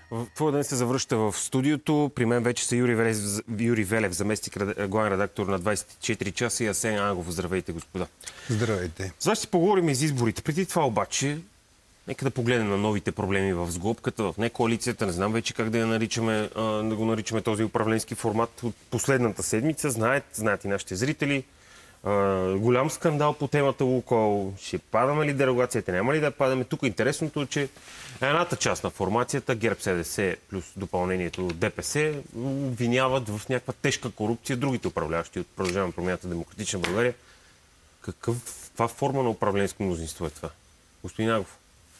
Твой ден се завръща в студиото. При мен вече са Юрий Велев, заместник главен редактор на 24 часа и Асен Ангов. Здравейте, господа. Здравейте. Сега ще си поговорим и за изборите. Преди това обаче, нека да погледнем на новите проблеми в сглобката, в некоалицията. Не знам вече как да го наричаме този управленски формат от последната седмица. Знаят и нашите зрители. Голям скандал по темата Лукойл. Ще падаме ли дерогацията? Няма ли да падаме? Тук интересното е, че едната част на формацията, ГЕРБ-СДС плюс допълнението от ДПС, обвиняват в някаква тежка корупция другите управляващи от Продължаваме промяната Демократична България. Каква форма на управленско мнозинство е това? Господин Агов.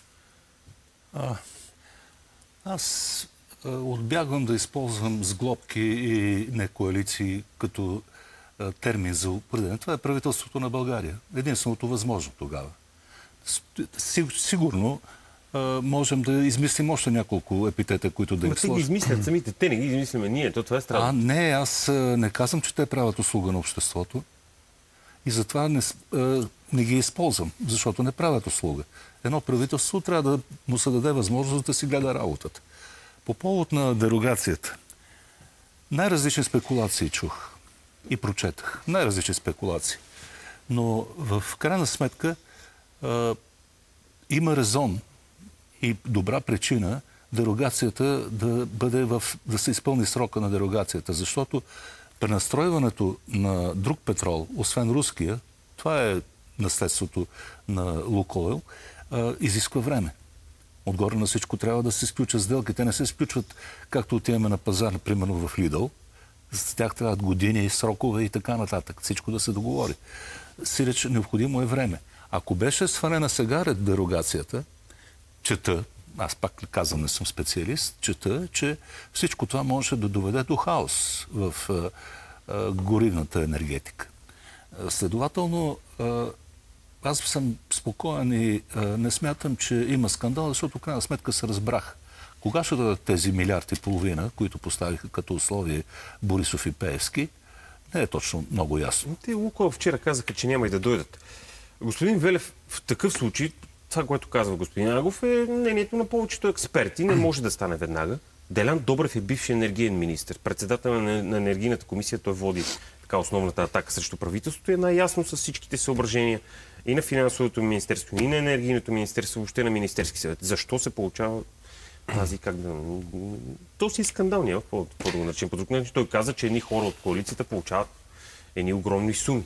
Аз отбягвам да използвам сглобки и некоалиции като термин за определение. Това е правителството на България. Единственото възможно тогава. Сигурно можем да измислим още няколко епитета, които да ги сложим. Те ги измислят самите. Те не ги измисляме ние. Това е странно. Не, аз не казвам, че те правят услуга на обществото. И затова не ги използвам, защото не правят услуга. Едно правителство трябва да му се даде възможност да си гледа работата. По повод на дерогацията. Най-различни спекулации чух и прочетах. Най-различни спекулации. Но в крайна сметка има резон и добра причина дерогацията да се изпълни срока на дерогацията. Защото пренастройването на друг петрол, освен руския, това е наследството на Лукойл, изисква време. Отгоре на всичко трябва да се изключат сделки. Те не се изключват, както отиваме на пазар, примерно в Лидъл. За тях трябват години, срокове и така нататък. Всичко да се договори. Сиреч необходимо е време. Ако беше свалена сега дерогацията, чета, аз пак казвам, не съм специалист, чета, че всичко това може да доведе до хаос в горивната енергетика. Следователно, аз съм спокоен и не смятам, че има скандал, защото в крайна сметка се разбрах. Кога ще дадат тези милиард и половина, които поставиха като условие Борисов и Пеевски, не е точно много ясно. Те Лукойл вчера казаха, че няма и да дойдат. Господин Велев, в такъв случай, това, което казва господин Агов, е мнението на повечето експерти. Не може да стане веднага. Делян Добрев е бивш енергиен министър. Председател на енергийната комисия, той води така основната атака срещу правителството. Е най-ясно с всичките съображения и на финансовото министерство, и на енергийното министерство, въобще на Министерски съвет. Защо се получава тази, То си е скандал, няма какво да го наречем по друг начин. Той каза, че едни хора от коалицията получават едни огромни суми.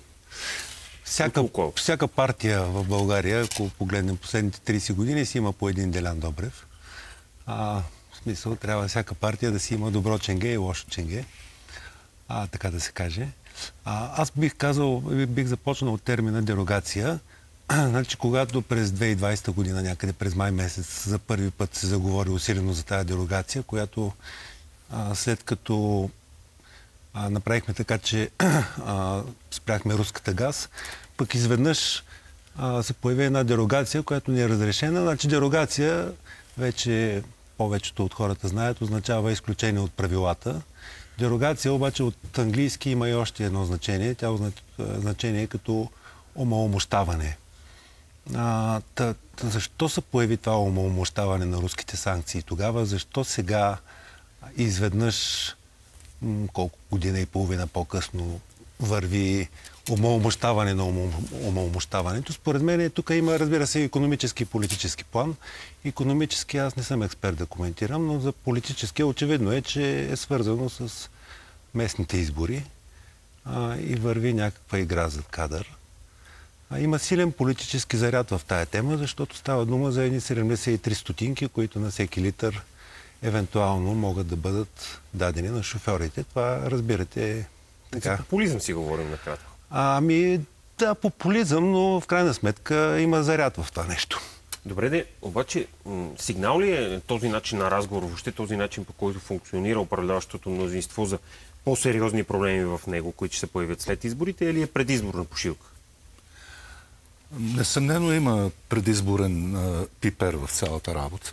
Всяка партия в България, ако погледнем последните 30 години, си има по един Делян Добрев. В смисъл, трябва всяка партия да си има добро ченге и лошо ченге. Така да се каже. Аз бих започнал от термина дерогация. Значи, когато през 2020 година, някъде през май месец, за първи път се заговори усилено за тази дерогация, която след като направихме така, че спряхме руската газ, пък изведнъж се появи една дерогация, която не е разрешена. Значи дерогация, вече повечето от хората знаят, означава изключение от правилата. Дерогация обаче от английски има и още едно значение. Тя значение като омаломощаване. Защо се появи това омаломощаване на руските санкции тогава? Защо сега изведнъж, колко година и половина по-късно, върви омаломощаване на омаломощаването? Според мен тук има, разбира се, икономически и политически план. Икономически аз не съм експерт да коментирам, но за политически очевидно е, че е свързано с местните избори и върви някаква игра зад кадър. Има силен политически заряд в тая тема, защото става дума за едни 73 стотинки, които на всеки литър евентуално могат да бъдат дадени на шофьорите. Това, разбирате, така. За популизъм си говорим накратко. Да, популизъм, но в крайна сметка има заряд в това нещо. Добре, обаче сигнал ли е този начин на разговор, въобще този начин, по който функционира управляващото мнозинство за по-сериозни проблеми в него, които ще се появят след изборите, или е предизборна пошилка? Несъмнено има предизборен пипер в цялата работа.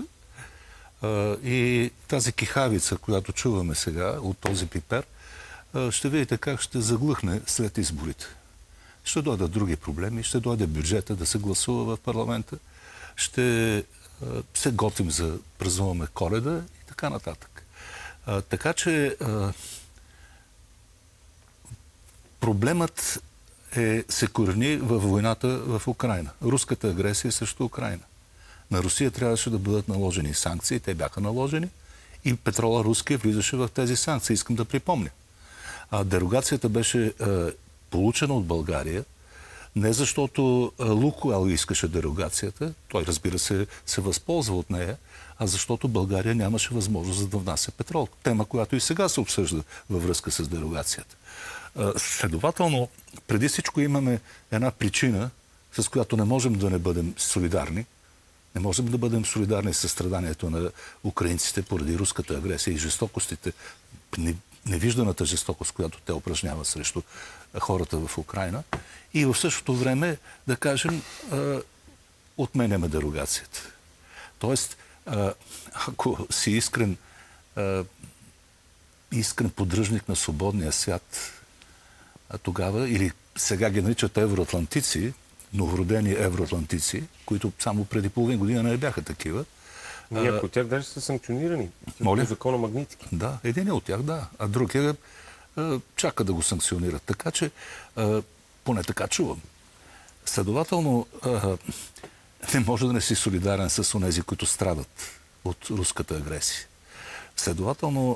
И тази кихавица, която чуваме сега от този пипер, ще видите как ще заглъхне след изборите. Ще дойдат други проблеми, ще дойде бюджета да се гласува в парламента, ще се готвим за празнуваме Коледа и така нататък. Така че проблемът се корени във войната в Украйна. Руската агресия срещу Украйна. На Русия трябваше да бъдат наложени санкции, те бяха наложени и петрола руския влизаше в тези санкции. Искам да припомня. Дерогацията беше получена от България не защото Лукойл искаше дерогацията, той разбира се възползва от нея, а защото България нямаше възможност да внася петрол. Тема, която и сега се обсъжда във връзка с дерогацията. Следователно, преди всичко имаме една причина, с която не можем да не бъдем солидарни. Не можем да бъдем солидарни с страданието на украинците поради руската агресия и жестокостите, невижданата жестокост, която те упражняват срещу хората в Украйна. И в същото време, да кажем, отменяме дерогацията. Тоест, ако си искрен поддръжник на свободния свят, тогава, или сега ги наричат евроатлантици, новородени евроатлантици, които само преди половин година не бяха такива. Някои от тях даже са санкционирани. Моля? По закона Магнитски. Да, един от тях, да. А другия чака да го санкционират. Така че, поне така чувам. Следователно, не може да не си солидарен с онези, които страдат от руската агресия. Следователно,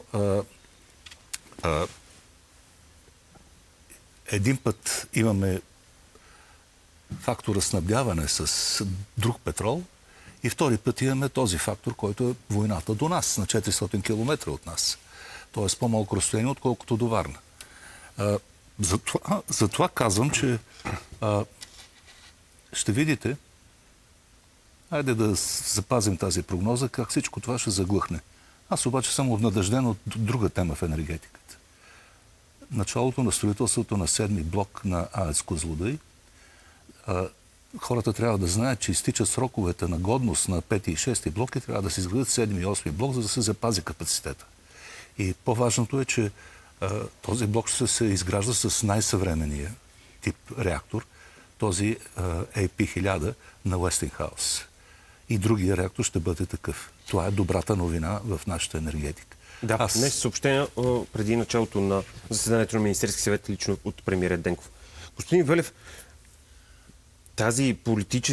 един път имаме фактора снабдяване с друг петрол и втори път имаме този фактор, който е войната до нас, на 400 км от нас. Тоест по-малко разстояние, отколкото до Варна. Затова казвам, че ще видите, хайде да запазим тази прогноза, как всичко това ще заглъхне. Аз обаче съм обнадежден от друга тема в енергетиката. Началото на строителството на 7-ми блок на АЕЦ Козлодуй, хората трябва да знаят, че изтичат сроковете на годност на 5 и 6 блок и трябва да се изградят 7 и 8 блок, за да се запази капацитета. И по-важното е, че този блок ще се изгражда с най-съвременния тип реактор, този AP1000 на Westinghouse. И другия реактор ще бъде такъв. Това е добрата новина в нашата енергетика. Да, днес съобщения преди началото на заседанието на Министерски съвет, лично от премиера Денков. Господин Велев, този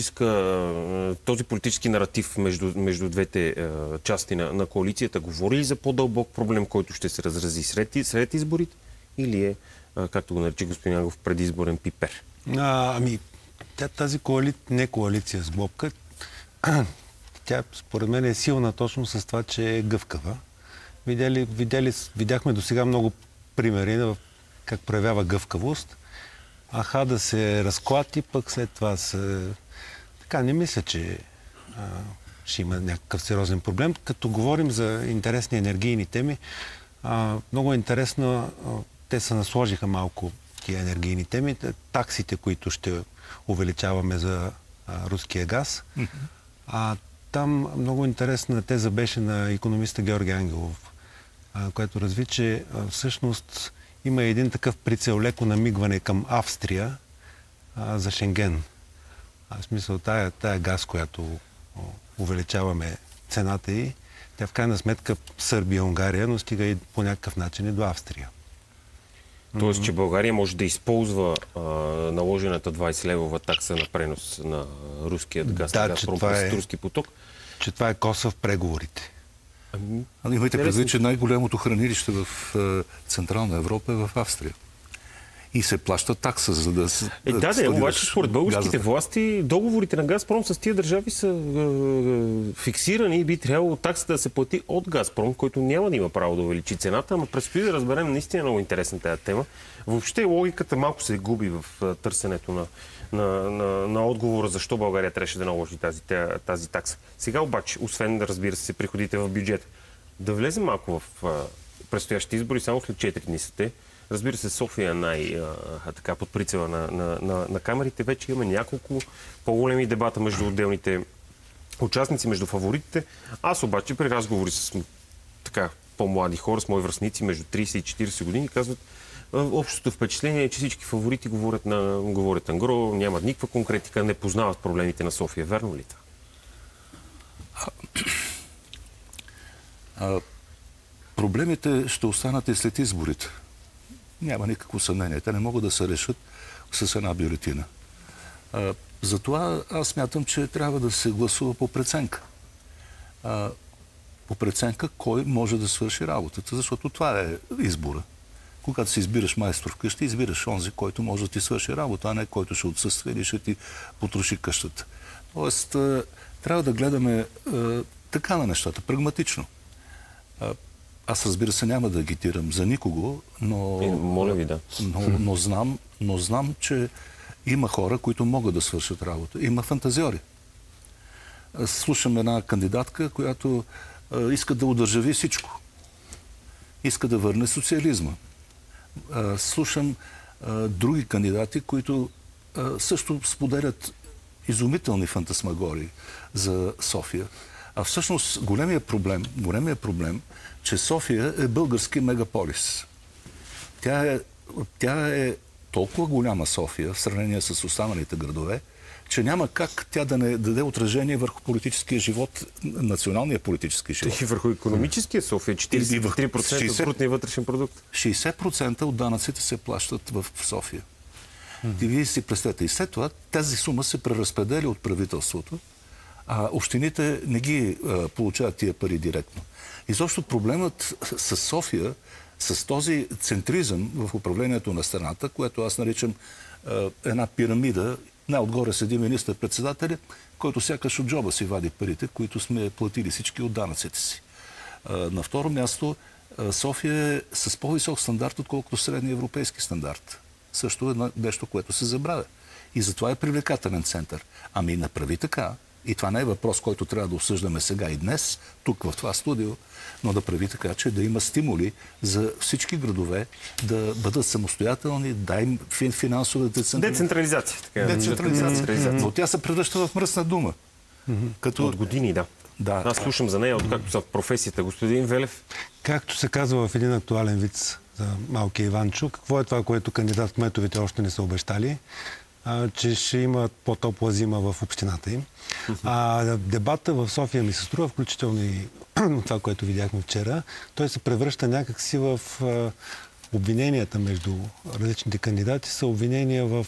политически наратив между двете части на коалицията говори ли за по-дълбок проблем, който ще се разрази сред изборите? Или е, както го нарече господин Ангов, предизборен пипер? Тази не коалиция с Бобка, тя според мен е силна точно с това, че е гъвкава. Видяхме до сега много примери как проявява гъвкавост. Да се разклати, пък след това Така, не мисля, че ще има някакъв сериозен проблем. Като говорим за интересни енергийни теми, много е интересно, те се насложиха малко тия енергийни теми, таксите, които ще увеличаваме за руския газ. Там много интересна теза беше на икономиста Георги Ангелов, който разви, че всъщност има един такъв прицел, леко намигване към Австрия за Шенген. В смисъл, тая газ, която увеличаваме цената й, тя в крайна сметка Сърбия, Унгария, но стига и по някакъв начин и до Австрия. Тоест, че България може да използва наложената 20-левова такса на пренос на руският газ, през турски поток. Че това е коса в преговорите. Имайте предвид, че най-голямото хранилище в Централна Европа е в Австрия. И се плаща такса, за да се... обаче според българските власти договорите на Газпром с тия държави са фиксирани и би трябвало таксата да се плати от Газпром, който няма да има право да увеличи цената, ама предстои да разберем наистина много интересна тази тема. Въобще логиката малко се губи в търсенето на отговора защо България трябваше да наложи тази такса. Сега обаче, освен да разбира се приходите в бюджета, да влезем малко в предстоящите избори, само след 4 дни са те. Разбира се, София така под прицела на камерите. Вече имаме няколко по-големи дебата между отделните участници, между фаворитите. Аз обаче при разговори с по-млади хора, с мои връстници между 30 и 40 години, казват, общото впечатление е, че всички фаворити говорят ангро, нямат никаква конкретика, не познават проблемите на София. Верно ли това? Проблемите ще останат и след изборите. Няма никакво съмнение. Те не могат да се решат с една бюлетина. Затова аз смятам, че трябва да се гласува по преценка. По преценка кой може да свърши работата, защото това е избора. Когато си избираш майстор вкъщи, избираш онзи, който може да ти свърши работа, а не който ще отсъства или ще ти потроши къщата. Тоест, трябва да гледаме така на нещата, прагматично. Аз, разбира се, няма да агитирам за никого, но... Моля ви, да. Но знам, че има хора, които могат да свършат работа. Има фантазиори. Слушам една кандидатка, която иска да удържави всичко. Иска да върне социализма. Слушам други кандидати, които също споделят изумителни фантасмагории за София. А всъщност големия проблем, че София е български мегаполис. Тя е толкова голяма София в сравнение с останалите градове, че няма как тя да не даде отражение върху политическия живот, националния политически живот. И върху икономическия София, 43% от брутния вътрешен продукт. 60% от данъците се плащат в София. И вие си представете. И след това тази сума се преразпределя от правителството, а общините не ги получават тия пари директно. Изобщо проблемът с София, с този центризъм в управлението на страната, което аз наричам една пирамида, най-отгоре седи министър-председателя, който сякаш от джоба си вади парите, които сме платили всички от данъците си. На второ място, София е с по-висок стандарт, отколкото средния европейски стандарт. Също е нещо, което се забравя. И затова е привлекателен център. Ами направи така. И това не е въпрос, който трябва да обсъждаме сега и днес, тук в това студио, но да прави така, че да има стимули за всички градове да бъдат самостоятелни, да им финансова децентрализация. Децентрализация. Но тя се превръща в мръсна дума. От години, да. Аз слушам за нея, откакто са в професията. Господин Велев? Както се казва в един актуален виц за малкия Иванчо, какво е това, което кандидат-кметовете още не са обещали? Че ще има по-топла зима в общината им. Дебата в София ми се струва, включително и това, което видяхме вчера, той се превръща някакси в обвиненията между различните кандидати, са обвинения в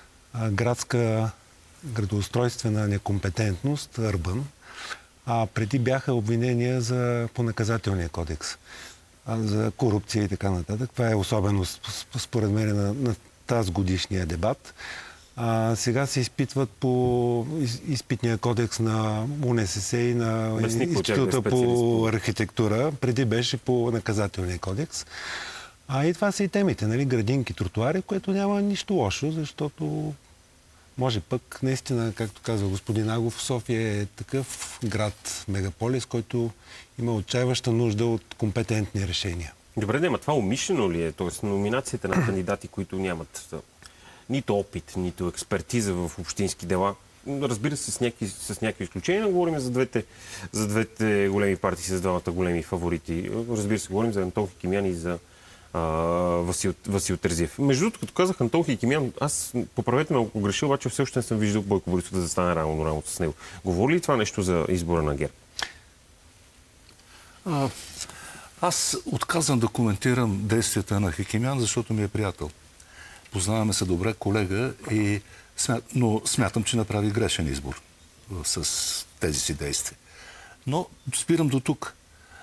градоустройствена некомпетентност, урбан, а преди бяха обвинения по наказателния кодекс, за корупция и така нататък. Това е особено според мен на тази годишния дебат. Сега се изпитват по изпитния кодекс на УНСС и на Института по архитектура. Преди беше по наказателния кодекс. И това са и темите, нали? Градинки, тротуари, което няма нищо лошо, защото може пък наистина, както казва господин Агов, София е такъв град, мегаполис, който има отчаиваща нужда от компетентни решения. Добре, но това умишлено ли е? Тоест номинацията на кандидати, които нямат нито опит, нито експертиза в общински дела. Разбира се, с някакви изключения, но говорим за двете големи партии, с двамата големи фаворити. Разбира се, говорим за Антон Хикимян и за Васил Терзиев. Между другото, като казах Антон Хикимян, аз, поправете ме, ако греша, обаче все още не съм виждал Бойко Борисов да застане равно с него. Говори ли това нещо за избора на ГЕРБ? Аз отказвам да коментирам действията на Хикимян, защото ми е приятел. Познаваме се добре, колега, но смятам, че направи грешен избор с тези си действия. Но спирам до тук.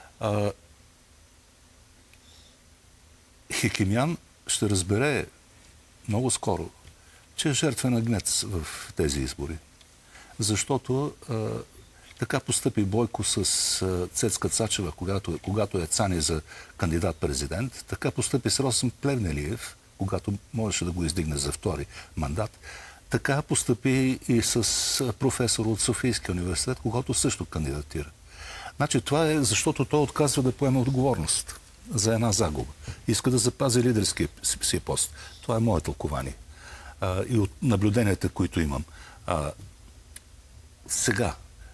Хикимян ще разбере много скоро, че е жертвен агнец в тези избори. Защото така постъпи Бойко с Цецка Цачева, когато е Цани за кандидат-президент. Така постъпи с Росен Плевнелиев, когато можеше да го издигне за втори мандат. Така постъпи и с професор от Софийския университет, когато също кандидатира. Значи това е защото той отказва да поеме отговорност за една загуба. Иска да запази лидерския си пост. Това е мое тълкование. И от наблюденията, които имам. Сега,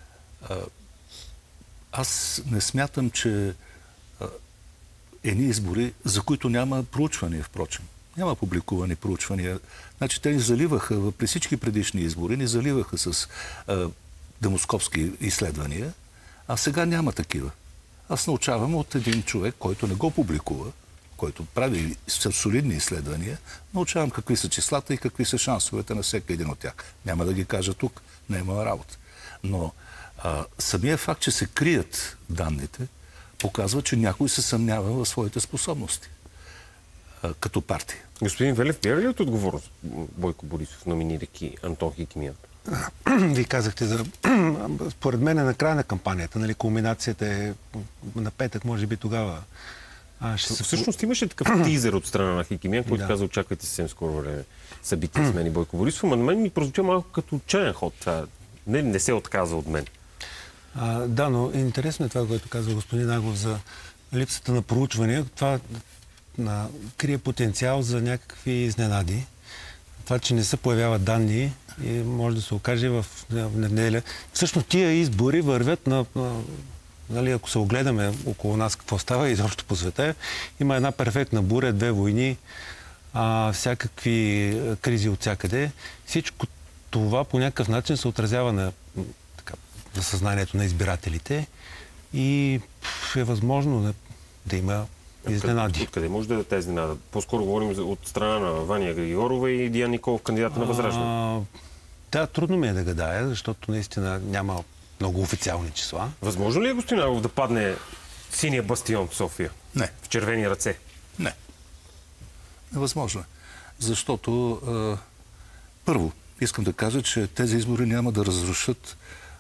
аз не смятам, че едни избори, за които няма проучвания, впрочем. Няма публикувани проучвания. Значи те ни заливаха, при всички предишни избори, ни заливаха с демоскопски изследвания, а сега няма такива. Аз научавам от един човек, който не го публикува, който прави солидни изследвания, научавам какви са числата и какви са шансовете на всеки един от тях. Няма да ги кажа тук, не е моя работа. Но самия факт, че се крият данните, показва, че някой се съмнява в своите способности като партия. Господин Велев, бяга ли от отговорност Бойко Борисов, номинирайки Антон Хикимян? Вие казахте за... Според мен е на края на кампанията, нали, кулминацията е на петък, може би тогава. Всъщност имаше такъв тизер от страна на Хикимян, който каза, очаквайте съвсем скоро време събития с мен и Бойко Борисов, но на мен ми прозвуча малко като отчаян ход. Това не се отказа от мен. Да, но интересно е това, което казва господин Агов за липсата на проучвания. Това крие потенциал за някакви изненади. Това, че не се появяват данни и може да се окаже в неделя. Всъщност тия избори вървят нали, ако се огледаме около нас какво става изобщо по света, има една перфектна буря, две войни, всякакви кризи от всякъде. Всичко това по някакъв начин се отразява на съзнанието на избирателите и е възможно да има изненади. Откъде може да е тази изненада? По-скоро говорим от страна на Ваня Григорова и Диан Николов, кандидата на Възраждане. Да, трудно ми е да гадая, защото наистина няма много официални числа. Възможно ли е, господин Агов, да падне синия бастион в София? Не. В червени ръце? Не. Невъзможно е. Защото първо, искам да кажа, че тези избори няма да разрушат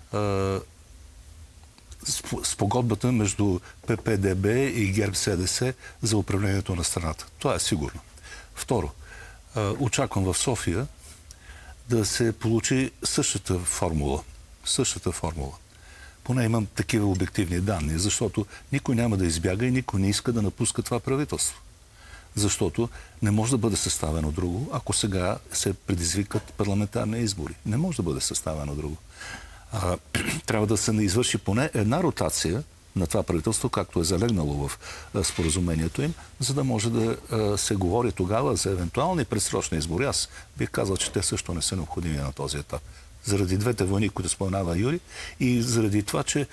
спогодбата между ППДБ и ГЕРБ-СДС за управлението на страната. Това е сигурно. Второ, очаквам в София да се получи същата формула. Същата формула. Поне имам такива обективни данни, защото никой няма да избяга и никой не иска да напуска това правителство. Защото не може да бъде съставено друго, ако сега се предизвикат парламентарни избори. Не може да бъде съставено друго. Трябва да се извърши поне една ротация на това правителство, както е залегнало в споразумението им, за да може да се говори тогава за евентуални предсрочни избори. Аз бих казал, че те също не са необходими на този етап. Заради двете войни, които споменава Юри, и заради това, че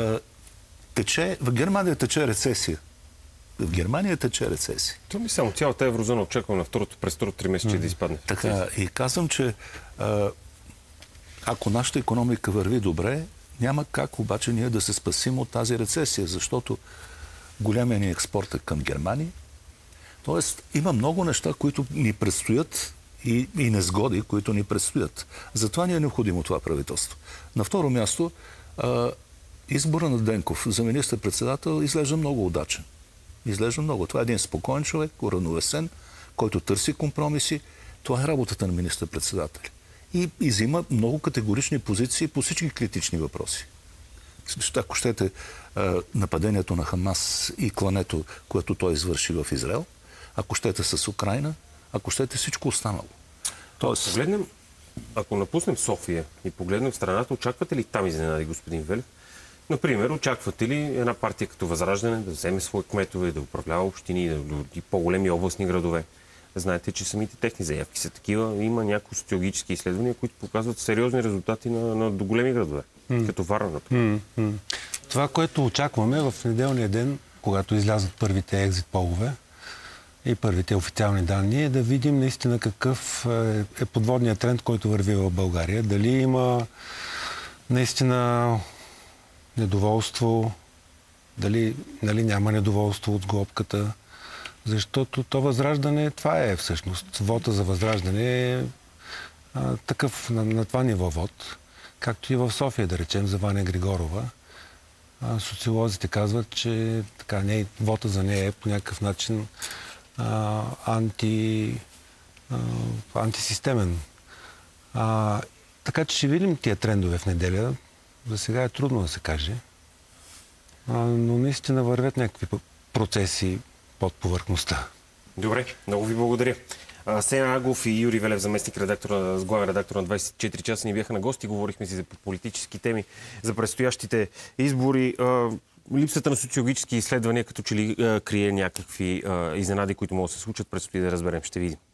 в Германия тече рецесия. В Германия тече рецесия. То ми само цялата еврозона очаква през второто тримесечие да изпадне. Така, и казвам, че ако нашата икономика върви добре, няма как обаче ние да се спасим от тази рецесия, защото голямия ни експорт е към Германия. Тоест, има много неща, които ни предстоят и незгоди, които ни предстоят. Затова ни е необходимо това правителство. На второ място, избора на Денков за министър-председател изглежда много удачен. Изглежда много. Това е един спокоен човек, уравновесен, който търси компромиси. Това е работата на министър-председателя. И взима много категорични позиции по всички критични въпроси. Ако щете нападението на Хамас и клането, което той извърши в Израел, ако щете с Украйна, ако щете всичко останало. Тоест, ако напуснем София и погледнем страната, очаквате ли там изненади, господин Велев? Например, очаквате ли една партия като Възраждане да вземе свои кметове, да управлява общини, да по-големи областни градове? Знаете, че самите техни заявки са такива. Има някои социологически изследвания, които показват сериозни резултати на до големи градове, като Варна. Това, което очакваме в неделния ден, когато излязат първите екзит полове и първите официални данни, е да видим наистина какъв е подводният тренд, който върви в България. Дали има наистина недоволство, дали няма недоволство от сглобката. Защото то Възраждане, това е всъщност. Вота за Възраждане е такъв на това ниво вод, както и в София, да речем, за Ваня Григорова. Социолозите казват, че вота за нея е по някакъв начин антисистемен. Така че ще видим тия трендове в неделя. За сега е трудно да се каже. Но наистина вървят някакви процеси под повърхността. Добре, много ви благодаря. Сеня Агов и Юрий Велев, заместник главен редактор на 24 часа, ни бяха на гости. Говорихме си за политически теми, за предстоящите избори. Липсата на социологически изследвания като че ли крие някакви изненади, които могат да се случат. Предстои да разберем. Ще видим.